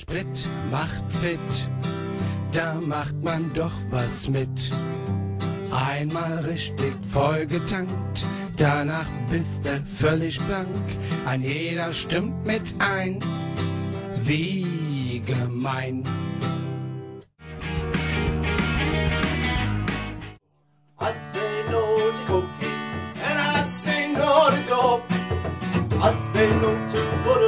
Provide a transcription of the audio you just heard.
Sprit macht fit, da macht man doch was mit. Einmal richtig vollgetankt, danach bist du völlig blank. Ein jeder stimmt mit ein, wie gemein. I'd say no to cocaine, and I'd say no to dope. I'd say no to